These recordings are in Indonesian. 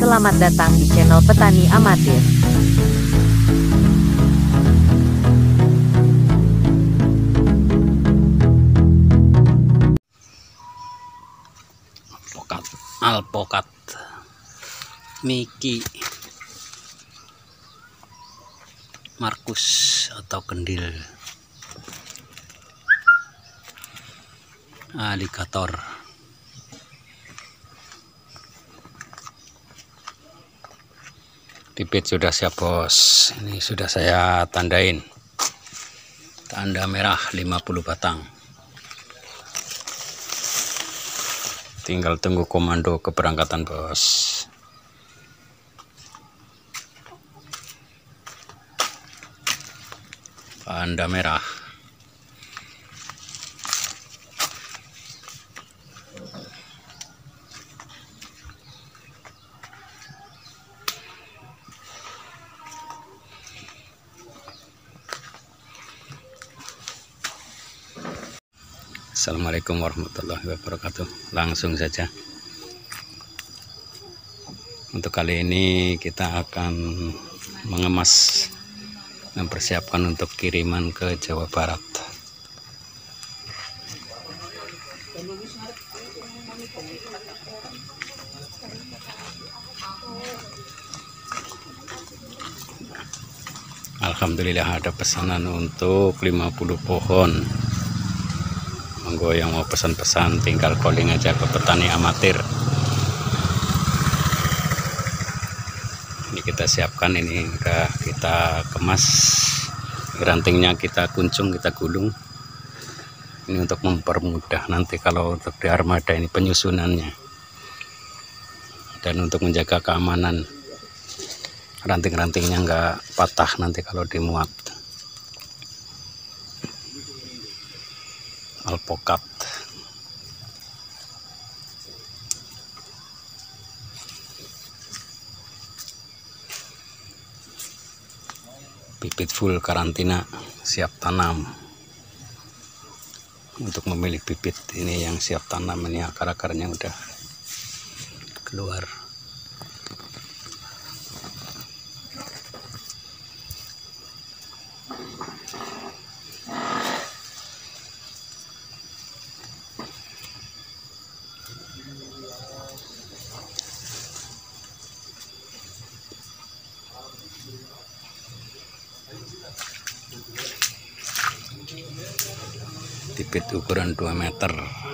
Selamat datang di channel Petani Amatir. Alpokat Mickey Markus atau kendil aligator. Bibit sudah siap bos, ini sudah saya tandain, tanda merah 50 batang. Tinggal tunggu komando keberangkatan bos. Tanda merah. Assalamualaikum warahmatullahi wabarakatuh. Langsung saja. Untuk kali ini kita akan mengemas, mempersiapkan untuk kiriman ke Jawa Barat. Alhamdulillah ada pesanan untuk 50 pohon. Monggo yang mau pesan-pesan tinggal calling aja ke Petani Amatir. Ini kita siapkan, ini udah kita kemas, rantingnya kita kuncung, kita gulung. Ini untuk mempermudah nanti kalau untuk di armada ini penyusunannya, dan untuk menjaga keamanan ranting-rantingnya nggak patah nanti kalau dimuat. Alpokat bibit full karantina, siap tanam. Untuk memilih bibit ini yang siap tanam, ini akar-akarnya udah keluar. Bibit ukuran 2 meter,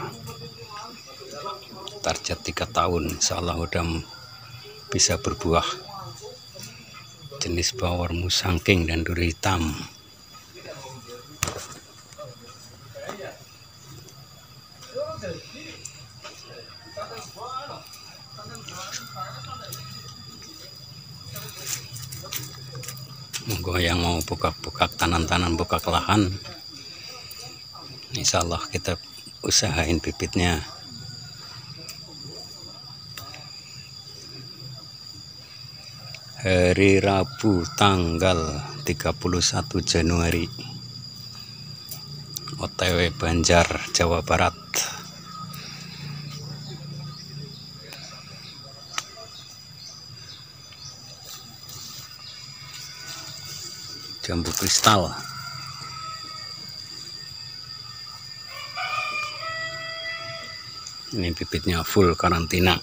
target 3 tahun, insyaallah udah bisa berbuah. Jenis bawor musangking dan duri hitam. Monggo yang mau buka-buka tanam-tanam, buka lahan, insyaallah kita usahain bibitnya. Hari Rabu tanggal 31 Januari, OTW Banjar, Jawa Barat. Jambu kristal. Ini bibitnya full karantina.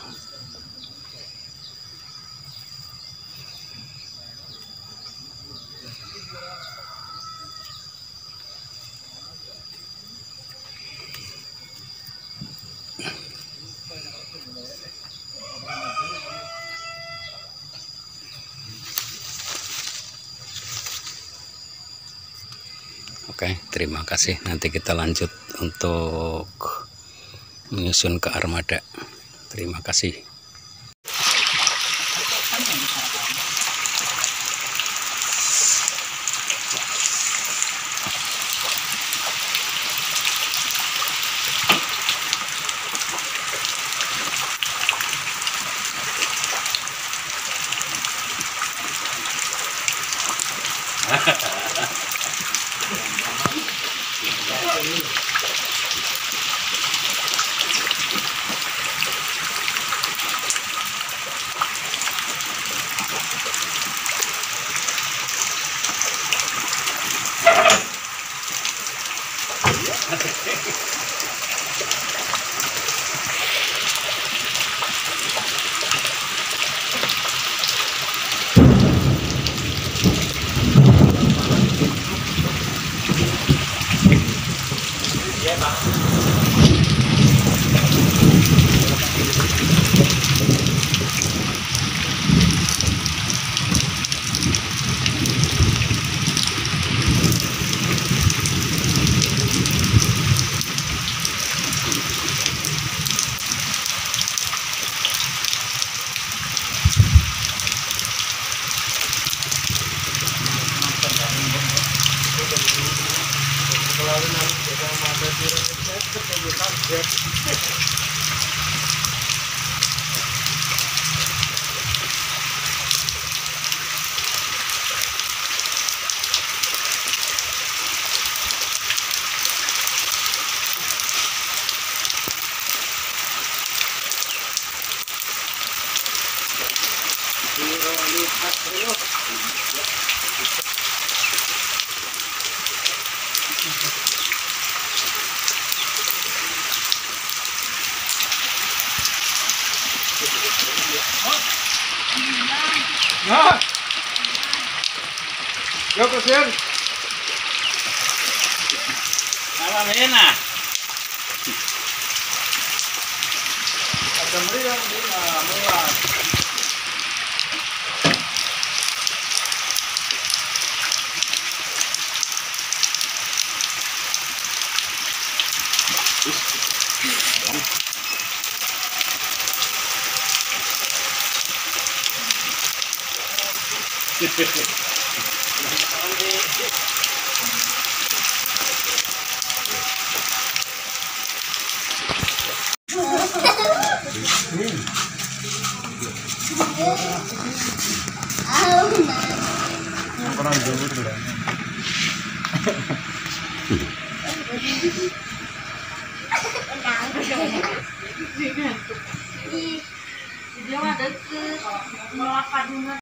Oke, terima kasih. Nanti kita lanjut untuk menyusun ke armada. Terima kasih. Nah, yo kesian. Malam enak. Ada meriam di mana? Orang jauh tu lah. Dia ada ke 8